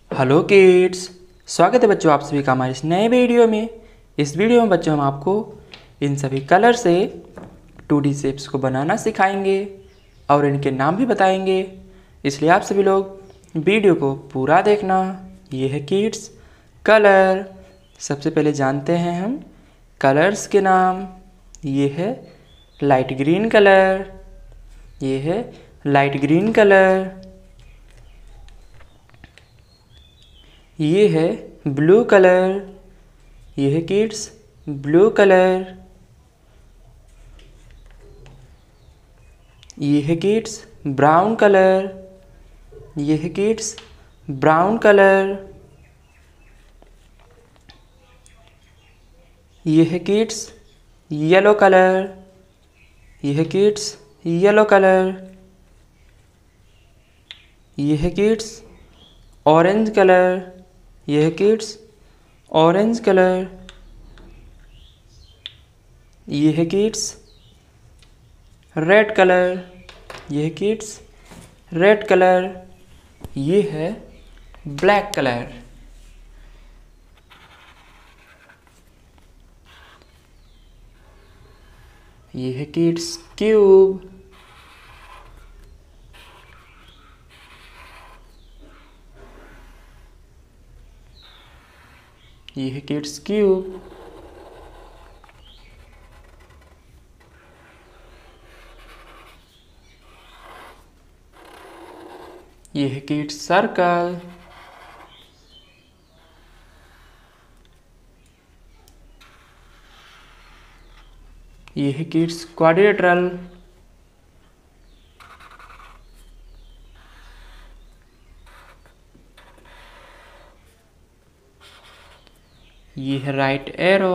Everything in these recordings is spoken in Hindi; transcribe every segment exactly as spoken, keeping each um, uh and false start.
हेलो किड्स, स्वागत है बच्चों आप सभी का हमारे इस नए वीडियो में। इस वीडियो में बच्चों हम आपको इन सभी कलर से टू डी शेप्स को बनाना सिखाएंगे और इनके नाम भी बताएंगे, इसलिए आप सभी लोग वीडियो को पूरा देखना। ये है किड्स कलर। सबसे पहले जानते हैं हम कलर्स के नाम। ये है लाइट ग्रीन कलर, ये है लाइट ग्रीन कलर, ये है ब्लू कलर, ये है किड्स ब्लू कलर, ये है किड्स ब्राउन कलर, ये है किड्स ब्राउन कलर, ये है किड्स येलो कलर, ये है किड्स येलो कलर, ये है किड्स ऑरेंज कलर, ये है किड्स ऑरेंज कलर, ये है किड्स रेड कलर, ये है किड्स रेड कलर, ये है ब्लैक कलर, ये है किड्स क्यूब, ये है किड्स क्यूब, ये है किड्स सर्कल, ये है किड्स क्वाड्रिलेटरल, ये है राइट एरो,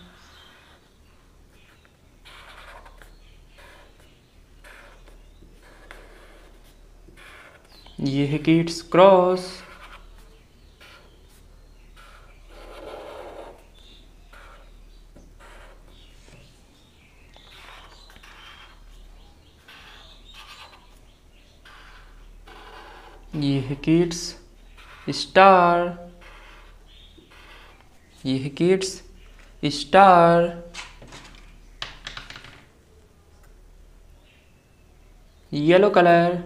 ये है किड्स क्रॉस, ये है किड्स स्टार, ये है किड्स स्टार, येलो कलर,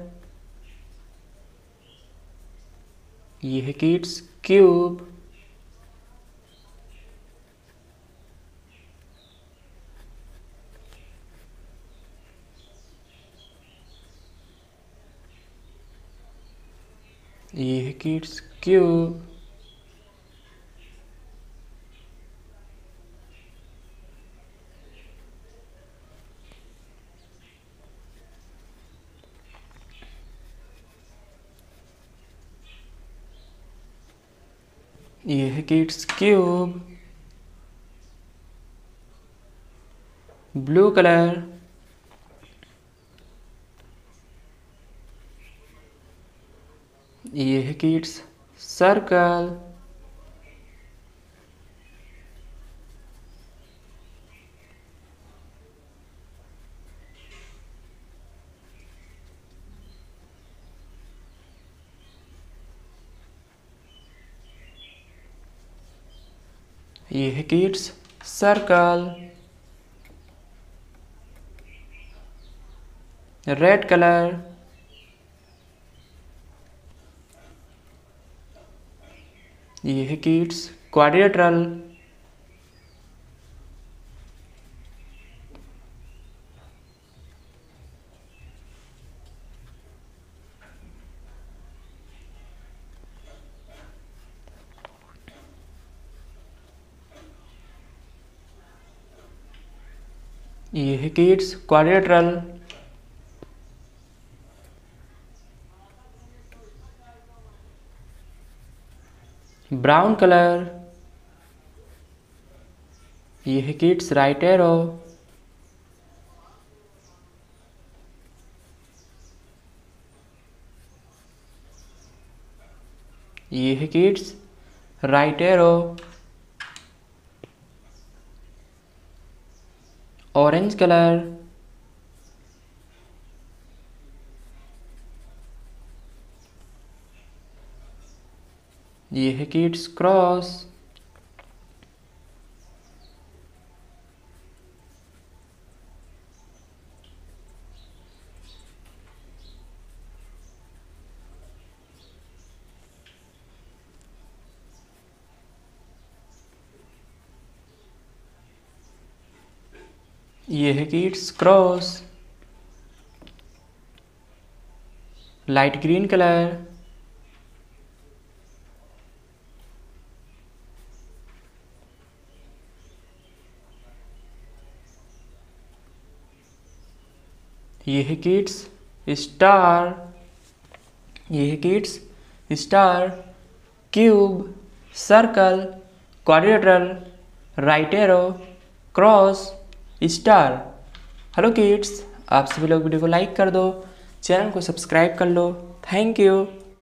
ये है किड्स क्यूब, ये है किड्स क्यूब, ये है किड्स क्यूब, ब्लू कलर, ये है किड्स सर्कल, ये है किड्स सर्कल, रेड कलर, ये है किड्स क्वाड्रिलेटरल, ये है किड्स क्वाड्रिलेटरल, ब्राउन कलर, ये है किड्स राइट एरो, ये है kids right arrow, orange colour, ये है किड्स क्रॉस। ये है kids cross, light green colour. ये है किड्स स्टार। ये है kids star, cube, circle, quadrilateral, right arrow, cross, star. Hello kids, आप सभी लोग वीडियो को लाइक कर दो, चैनल को सब्सक्राइब कर लो। Thank you.